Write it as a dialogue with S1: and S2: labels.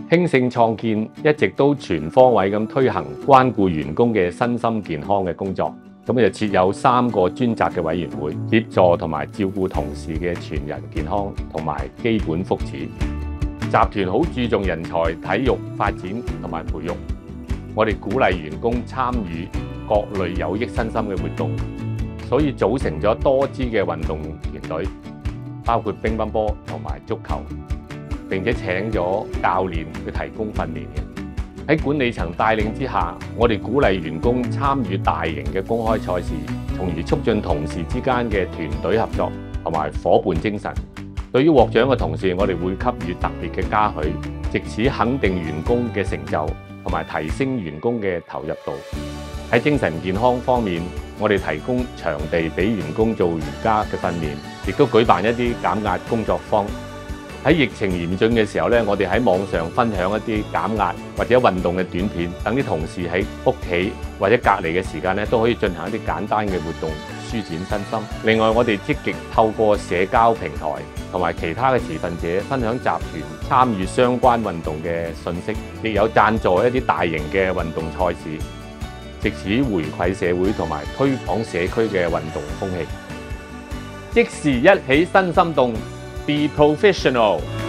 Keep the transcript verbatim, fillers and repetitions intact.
S1: 興盛創建一直都全方位咁推行關顧員工嘅身心健康嘅工作，咁就設有三個專責嘅委員會，協助同埋照顧同事嘅全人健康同埋基本福祉。集團好注重人才體育發展同埋培育，我哋鼓勵員工參與各類有益身心嘅活動，所以組成咗多支嘅運動團隊，包括乒乓波同埋足球。並且請咗教練去提供訓練嘅。喺管理層帶領之下，我哋鼓勵員工參與大型嘅公開賽事，從而促進同事之間嘅團隊合作同埋伙伴精神。對於獲獎嘅同事，我哋會給予特別嘅嘉許，藉此肯定員工嘅成就同埋提升員工嘅投入度。喺精神健康方面，我哋提供場地俾員工做瑜伽嘅訓練，亦都舉辦一啲減壓工作坊。喺疫情嚴峻嘅時候咧，我哋喺網上分享一啲減壓或者運動嘅短片，等啲同事喺屋企或者隔離嘅時間咧，都可以進行一啲簡單嘅活動，舒展身心。另外，我哋積極透過社交平台同埋其他嘅持份者分享集團參與相關運動嘅信息，亦有贊助一啲大型嘅運動賽事，藉此回饋社會同埋推廣社區嘅運動風氣。即時一起身心動。Be professional.